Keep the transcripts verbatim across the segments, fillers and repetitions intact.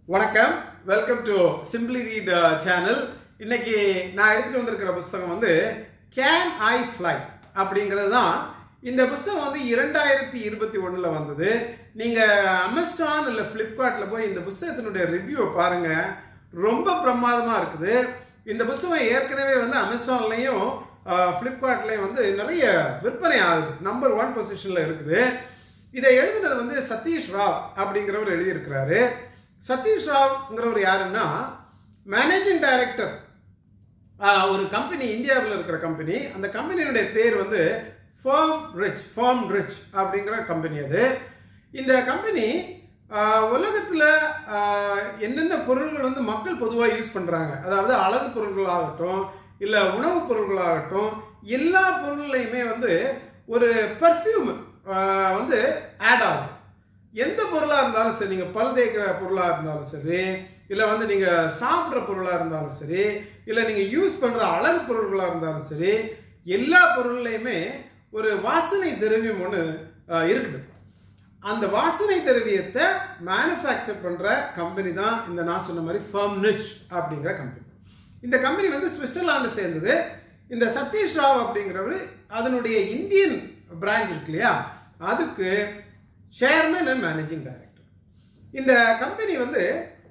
வணக்கம், welcome to simply read channel. இன்னைக்கு நான் எடுத்துட்டு வந்திருக்கிற புத்தகம் வந்து கேன் ஐ ஃப்ளை அப்படிங்கிறது தான். இந்த புத்தகம் வந்து இரண்டாயிரத்தி இருபத்தி ஒண்ணுல வந்தது. நீங்க அமேசான் இல்ல பிளிப்கார்ட்ல போய் இந்த புத்தகத்தினுடைய ரிவ்யூ பாருங்க, ரொம்ப பிரமாதமா இருக்குது. இந்த புத்தகம் ஏற்கனவே வந்து அமேசான்லயும் பிளிப்கார்ட்லயும் வந்து நிறைய விற்பனை ஆகுது, நம்பர் ஒன் பொசிஷன்ல இருக்குது. இதை எழுதினது வந்து சதீஷ் ராவ் அப்படிங்கிறவர் எழுதியிருக்கிறாரு. சதீஷ் ராவ்ங்கிறவர் யாருன்னா மேனேஜிங் டைரக்டர் ஒரு கம்பெனி, இந்தியாவில் இருக்கிற கம்பெனி. அந்த கம்பெனியுடைய பேர் வந்து ஃபார்ம் ரிச் ஃபார்ம் ரிச் அப்படிங்கிற கம்பெனி. அது இந்த கம்பெனி உலகத்தில் என்னென்ன பொருள்கள் வந்து மக்கள் பொதுவாக யூஸ் பண்ணுறாங்க, அதாவது அழகு பொருள்களாகட்டும் இல்லை உணவுப் பொருள்களாகட்டும், எல்லா பொருள்லையுமே வந்து ஒரு பர்ஃப்யூம் வந்து ஆட் ஆகும். எந்த பொருளாக இருந்தாலும் சரி, நீங்கள் பல் தேய்க்கிற பொருளாக இருந்தாலும் சரி, இல்லை வந்து நீங்கள் சாப்பிட்ற பொருளாக இருந்தாலும் சரி, இல்லை நீங்கள் யூஸ் பண்ணுற அழகு பொருள்களாக இருந்தாலும் சரி, எல்லா பொருள்லையுமே ஒரு வாசனை திரவியம் ஒன்று இருக்குது. அந்த வாசனை திரவியத்தை மேனுஃபேக்சர் பண்ணுற கம்பெனி தான் இந்த நான் சொன்ன மாதிரி ஃபார்ம் ரிச் அப்படிங்கிற கம்பெனி. இந்த கம்பெனி வந்து சுவிட்சர்லாந்து சேர்ந்தது. இந்த சதீஷ் ராவ் அப்படிங்கிறவர் அதனுடைய இந்தியன் பிரான்ச் இருக்கு இல்லையா, அதுக்கு சேர்மன் அண்ட் மேனேஜிங் டைரக்டர். இந்த கம்பெனி வந்து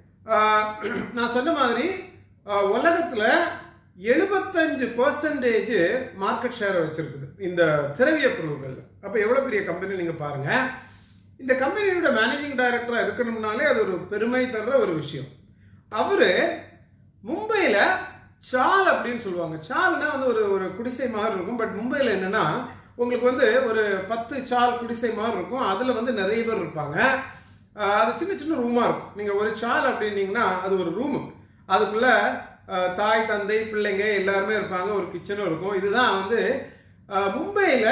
நான் சொன்ன மாதிரி உலகத்தில் எழுபத்தஞ்சு பர்சன்டேஜ் மார்க்கெட் ஷேரை வச்சிருக்குது இந்த திரவிய பொருள்கள். அப்போ எவ்வளோ பெரிய கம்பெனி நீங்கள் பாருங்க. இந்த கம்பெனியோட மேனேஜிங் டைரக்டராக இருக்கணும்னாலே அது ஒரு பெருமை தர்ற ஒரு விஷயம். அவரு மும்பையில் சால் அப்படின்னு சொல்லுவாங்க. சால்னா வந்து ஒரு ஒரு குடிசை மாதிரி இருக்கும். பட் மும்பையில் என்னன்னா உங்களுக்கு வந்து ஒரு பத்து சால் குடிசை மாதிரி இருக்கும். அதில் வந்து நிறைய பேர் இருப்பாங்க. அது சின்ன சின்ன ரூமாக இருக்கும். நீங்கள் ஒரு சால் அப்படின்னீங்கன்னா அது ஒரு ரூமு, அதுக்குள்ள தாய் தந்தை பிள்ளைங்க எல்லாருமே இருப்பாங்க, ஒரு கிச்சனும் இருக்கும். இதுதான் வந்து மும்பையில்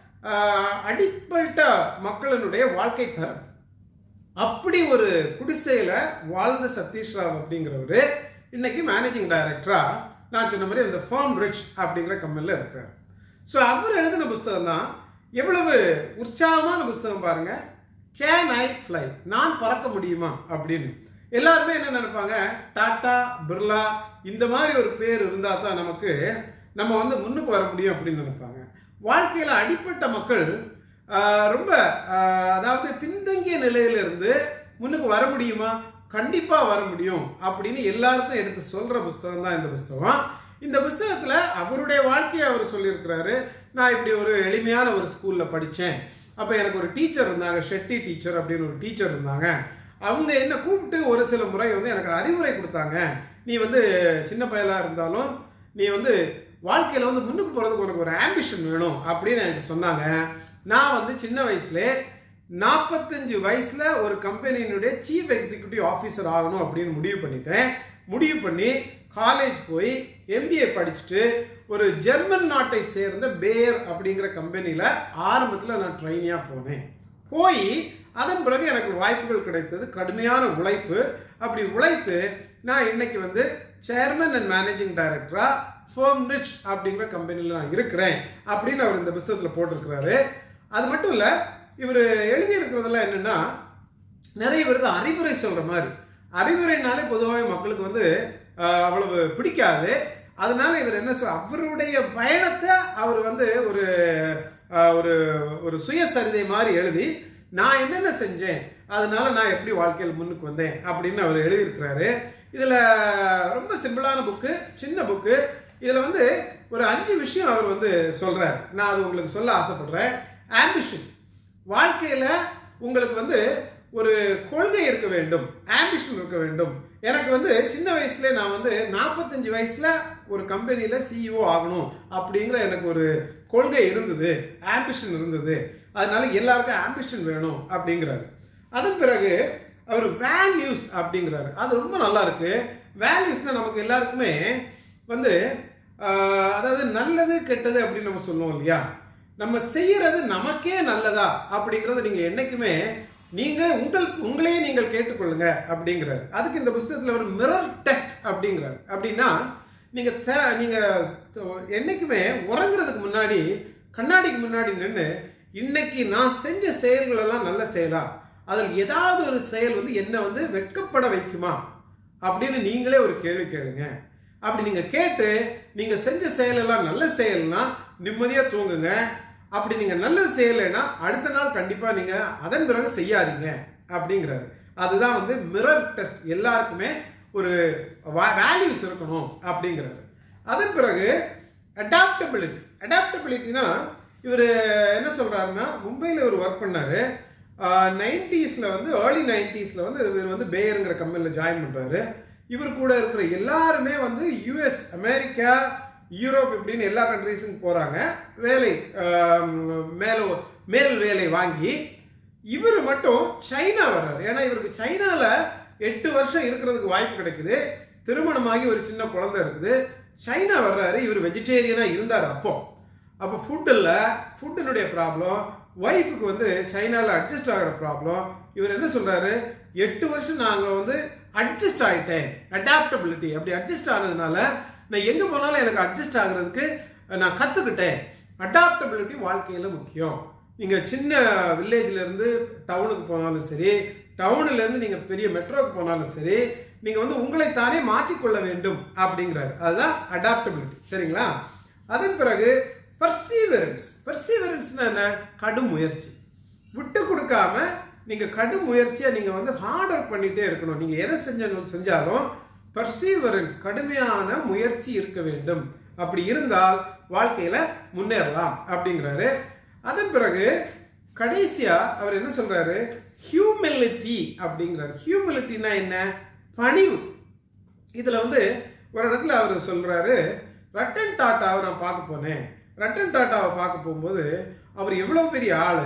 அடிப்பட்ட மக்களினுடைய வாழ்க்கை தரம். அப்படி ஒரு குடிசையில் வாழ்ந்த சதீஷ் ராவ் அப்படிங்கிறவரு இன்னைக்கு மேனேஜிங் டைரக்டரா நான் சொன்ன மாதிரி இந்த ஃபார்ம் ரிச் அப்படிங்கிற கம்பெனியில் இருக்கிறார். ஸோ அவர் எழுதின புஸ்தகம் தான். எவ்வளவு உற்சாகமான புஸ்தகம் பாருங்க. கேன் ஐ ஃப்ளை, நான் பறக்க முடியுமா அப்படின்னு. எல்லாருமே என்ன நினைப்பாங்க, டாடா பிர்லா இந்த மாதிரி ஒரு பேர் இருந்தால் தான் நமக்கு நம்ம வந்து முன்னுக்கு வர முடியும் அப்படின்னு நினைப்பாங்க. வாழ்க்கையில் அடிப்பட்ட மக்கள் ரொம்ப அதாவது பின்தங்கிய நிலையிலிருந்து முன்னுக்கு வர முடியுமா, கண்டிப்பா வர முடியும் அப்படின்னு எல்லாருக்கும் எடுத்து சொல்ற புஸ்தகம் தான் இந்த புஸ்தகம். இந்த புஸ்தகத்துல அவருடைய வாழ்க்கையை அவர் சொல்லியிருக்கிறாரு. நான் இப்படி ஒரு எளிமையான ஒரு ஸ்கூல்ல படித்தேன். அப்போ எனக்கு ஒரு டீச்சர் இருந்தாங்க, ஷெட்டி டீச்சர் அப்படின்னு ஒரு டீச்சர் இருந்தாங்க. அவங்க என்ன கூப்பிட்டு ஒரு சில முறை வந்து எனக்கு அறிவுரை கொடுத்தாங்க. நீ வந்து சின்ன பயலா இருந்தாலும் நீ வந்து வாழ்க்கையில வந்து முன்னுக்கு போறதுக்கு உனக்கு ஒரு ஆம்பிஷன் வேணும் அப்படின்னு எனக்கு சொன்னாங்க. நான் வந்து சின்ன வயசுல நாற்பத்தஞ்சு வயசுல ஒரு கம்பெனியினுடைய சீஃப் எக்ஸிக்யூட்டிவ் ஆஃபீஸர் ஆகணும் அப்படின்னு முடிவு பண்ணிட்டேன். முடிவு பண்ணி காலேஜ் போய் எம்பிஏ படிச்சுட்டு ஒரு ஜெர்மன் நாட்டை சேர்ந்த பேயர் அப்படிங்கிற கம்பெனியில் ஆரம்பத்தில் நான் ட்ரைனியாக போனேன். போய் அதன் பிறகு எனக்கு வாய்ப்புகள் கிடைத்தது, கடுமையான உழைப்பு. அப்படி உழைத்து நான் இன்னைக்கு வந்து சேர்மன் அண்ட் மேனேஜிங் டைரக்டரா ஃபார்ம் ரிச் அப்படிங்கிற கம்பெனியில் நான் இருக்கிறேன் அப்படின்னு அவர் இந்த புத்தகத்தில் போட்டிருக்கிறாரு. அது மட்டும் இல்லை, இவர் எழுதியிருக்கிறதெல்லாம் என்னன்னா நிறைய பேருக்கு அறிவுரை சொல்ற மாதிரி. அறிவுரைனாலே பொதுவாக மக்களுக்கு வந்து அவ்வளவு பிடிக்காது. அதனால இவர் என்ன சொல் அவருடைய பயணத்தை அவர் வந்து ஒரு ஒரு ஒரு சுயசரிதை மாதிரி எழுதி நான் என்னென்ன செஞ்சேன், அதனால நான் எப்படி வாழ்க்கையில் முன்னுக்கு வந்தேன் அப்படின்னு அவர் எழுதியிருக்கிறாரு. இதுல ரொம்ப சிம்பிளான புக்கு, சின்ன புக்கு. இதுல வந்து ஒரு அஞ்சு விஷயம் அவர் வந்து சொல்றாரு. நான் அது உங்களுக்கு சொல்ல ஆசைப்படுறேன். ஆம்பிஷன், வாழ்க்கையில உங்களுக்கு வந்து ஒரு கொள்கை இருக்க வேண்டும், ஆம்பிஷன் இருக்க வேண்டும். எனக்கு வந்து சின்ன வயசுல நான் வந்து நாற்பத்தஞ்சு வயசுல ஒரு கம்பெனியில சிஇஓ ஆகணும் அப்படிங்கிற எனக்கு ஒரு கொள்கை இருந்தது, ஆம்பிஷன் இருந்தது. அதனால எல்லாருக்கும் ஆம்பிஷன் வேணும் அப்படிங்கிறாரு. அதன் பிறகு அவர் வேல்யூஸ் அப்படிங்கிறாரு. அது ரொம்ப நல்லா இருக்கு. வேல்யூஸ்னா நமக்கு எல்லாருக்குமே வந்து அதாவது நல்லது கெட்டது அப்படின்னு நம்ம சொல்லுவோம் இல்லையா, நம்ம செய்யறது நமக்கே நல்லதா அப்படிங்கறத நீங்க என்னைக்குமே நீங்க உங்களுக்கு உங்களையே நீங்கள் கேட்டுக்கொள்ளுங்க அப்படிங்கிறாரு. அதுக்கு இந்த புத்தகத்துல ஒரு மிரர் டெஸ்ட் அப்படிங்கிறாரு. அப்படின்னா நீங்க நீங்க என்னைக்குமே உறங்குறதுக்கு முன்னாடி கண்ணாடிக்கு முன்னாடி நின்று இன்னைக்கு நான் செஞ்ச செயல்கள் எல்லாம் நல்ல செயலா, அதில் ஏதாவது ஒரு செயல் வந்து என்ன வந்து வெட்கப்பட வைக்குமா அப்படின்னு நீங்களே ஒரு கேள்வி கேளுங்க. அப்படி நீங்க கேட்டு நீங்க செஞ்ச செயலெல்லாம் நல்ல செயல்னா நிம்மதியா தூங்குங்க. அப்படி நீங்க நல்ல செய்யலைன்னா அடுத்த நாள் கண்டிப்பா நீங்க அதன் பிறகு செய்யாதீங்க அப்படிங்கிறாரு. அதுதான் வந்து மிரர் டெஸ்ட். எல்லாருக்குமே ஒரு வேல்யூஸ் இருக்கணும் அப்படிங்கிறாரு. அதன் பிறகு அடாப்டபிலிட்டி. அடாப்டபிலிட்டினா இவர் என்ன சொல்றாருன்னா, மும்பையில் இவர் ஒர்க் பண்ணாரு. நைன்டிஸ்ல வந்து ஏர்லி நைன்டிஸ்ல வந்து இவர் வந்து பேயருங்கிற கம்பெனியில் ஜாயின் பண்றாரு. இவர் கூட இருக்கிற எல்லாருமே வந்து யூஎஸ், அமெரிக்கா, யூரோப் இப்படின்னு எல்லா கண்ட்ரீஸுக்கும் போறாங்க வேலை, மேல மேல் வேலை வாங்கி. இவர் மட்டும் சைனா வர்றாரு. ஏன்னா இவருக்கு சைனால எட்டு வருஷம் இருக்கிறதுக்கு வாய்ப்பு கிடைக்குது. திருமணமாகி ஒரு சின்ன குழந்தை இருக்குது. சைனா வர்றாரு. இவர் வெஜிடேரியனா இருந்தார். அப்போ அப்போ ஃபுட் இல்லை, ஃபுட்டினுடைய ப்ராப்ளம், ஒய்ஃபுக்கு வந்து சைனாவில் அட்ஜஸ்ட் ஆகிற ப்ராப்ளம். இவர் என்ன சொல்றாரு, எட்டு வருஷம் நாங்கள் வந்து அட்ஜஸ்ட் ஆகிட்டேன். அடாப்டபிலிட்டி. அப்படி அட்ஜஸ்ட் ஆனதுனால நான் எங்கே போனாலும் எனக்கு அட்ஜஸ்ட் ஆகுறதுக்கு நான் கற்றுக்கிட்டேன். அடாப்டபிலிட்டி வாழ்க்கையில் முக்கியம். நீங்கள் சின்ன வில்லேஜில் இருந்து டவுனுக்கு போனாலும் சரி, டவுனில் இருந்து நீங்கள் பெரிய மெட்ரோக்கு போனாலும் சரி, நீங்கள் வந்து உங்களை தானே மாற்றிக்கொள்ள வேண்டும் அப்படிங்கிறாரு. அதுதான் அடாப்டபிலிட்டி. சரிங்களா? அதன் பிறகு பர்சீவரன்ஸ். பர்சீவரன்ஸ்னா என்ன? கடும் முயற்சி. விட்டு கொடுக்காம நீங்க கடும் முயற்சியா நீங்க வந்து ஹார்ட் ஒர்க் பண்ணிட்டே இருக்கணும். நீங்க எதை செஞ்சாலும் செஞ்சாலும் பர்சீவரன்ஸ், கடுமையான முயற்சி இருக்க வேண்டும். அப்படி இருந்தால் வாழ்க்கையில முன்னேறலாம் அப்படிங்கிறாரு. அதன் பிறகு கடைசியா அவர் என்ன சொல்றாரு, ஹியூமிலிட்டி அப்படிங்கிறாரு. ஹியூமிலிட்டினா என்ன? பணிவு. இதுல வந்து ஒரு இடத்துல அவர் சொல்றாரு, ரட்டன் டாட்டாவை நான் பார்க்க போனேன். ரட்டன் டாட்டாவை பார்க்க போகும்போது அவர் எவ்வளவு பெரிய ஆளு.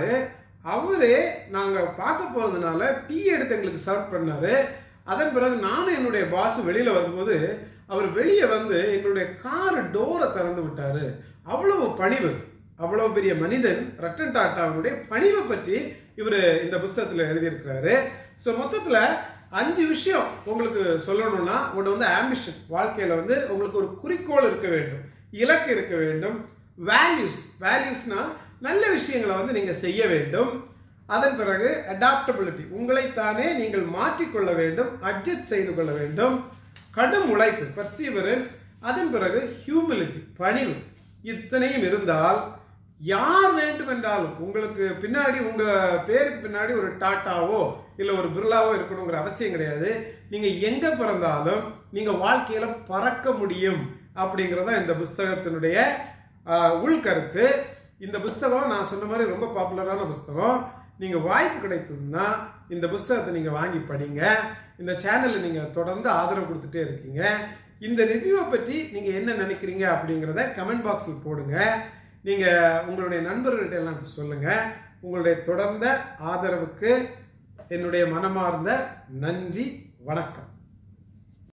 அவரே நாங்க பார்க்க போறதுனால டீ எடுத்து எங்களுக்கு சர்வ் பண்ணாரு. அதன் பிறகு நானும் என்னுடைய பாஸ் வெளியில வரும்போது அவர் வெளியே வந்து எங்களுடைய கார் டோரை திறந்து விட்டாரு. அவ்வளவு பணிவு. அவ்வளவு பெரிய மனிதன் ரட்டன் டாட்டாவுடைய பணிவை பற்றி இவர் இந்த புத்தகத்தில் எழுதியிருக்கிறாரு. ஸோ மொத்தத்தில் அஞ்சு விஷயம் உங்களுக்கு சொல்லணும்னா, ஒன்று வந்து ஆம்பிஷன். வாழ்க்கையில் வந்து உங்களுக்கு ஒரு குறிக்கோள் இருக்க வேண்டும், இலக்கு இருக்க வேண்டும். வேல்யூஸ். வேல்யூஸ்னா நல்ல விஷயங்களை வந்து நீங்க செய்ய வேண்டும். அதன் பிறகு அடாப்டபிலிட்டி. உங்களைத்தானே நீங்கள் மாற்றிக்கொள்ள வேண்டும், அட்ஜஸ்ட் செய்து கொள்ள வேண்டும். கடும் உழைப்பு, பர்சீவரன்ஸ். அதன் பிறகு ஹியூமிலிட்டி, பணிவு. இத்தனையும் இருந்தால் யார் வேண்டுமென்றாலும் உங்களுக்கு பின்னாடி, உங்க பேருக்கு பின்னாடி ஒரு டாட்டாவோ இல்ல ஒரு பிர்லாவோ இருக்கணுங்கிற அவசியம் கிடையாது. நீங்க எங்க பிறந்தாலும் நீங்க வாழ்க்கையில பறக்க முடியும் அப்படிங்கறத இந்த புத்தகத்தினுடைய உள்கருத்து. இந்த புத்தகம் நான் சொன்ன மாதிரி ரொம்ப பாப்புலரான புத்தகம். நீங்க வாய்ப்பு கிடைத்ததுன்னா இந்த புத்தகத்தை நீங்க வாங்கி படிங்க. இந்த சேனல்ல நீங்க தொடர்ந்து ஆதரவு கொடுத்துட்டே இருக்கீங்க. இந்த ரிவ்யூவை பற்றி நீங்க என்ன நினைக்கிறீங்க அப்படிங்கிறத கமெண்ட் பாக்ஸில் போடுங்க. நீங்க உங்களுடைய நண்பர்கள்ட்ட எல்லாம் சொல்லுங்க. உங்களுடைய தொடர்ந்த ஆதரவுக்கு என்னுடைய மனமார்ந்த நன்றி. வணக்கம்.